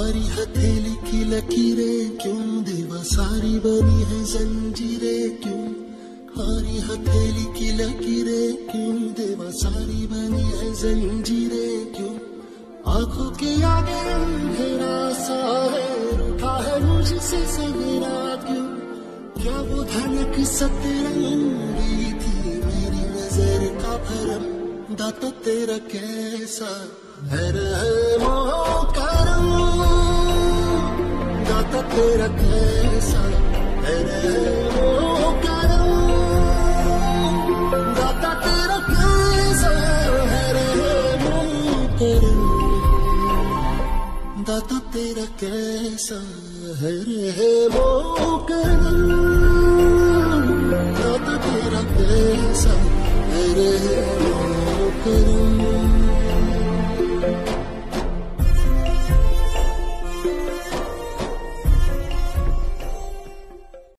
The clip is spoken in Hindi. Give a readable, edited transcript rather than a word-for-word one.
हमारी हथेली की लकीरें क्यों देवा सारी बनी है जंजीरें क्यों, हमारी हथेली की लकीरें क्यों देवा सारी बनी है जंजीरें क्यों, आंखों के आगे अंधेरा सा है रूठा है मुझसे सवेरा क्यों, क्या वो धनक सतरंगी थी मेरी नजर का भरम, दाता तेरा कैसा है रहमो करम, दाता तेरा कैसा है रहमो करम, दाता तेरा कैसा है रहमो करम, दाता तेरा कैसा है रहमो करम।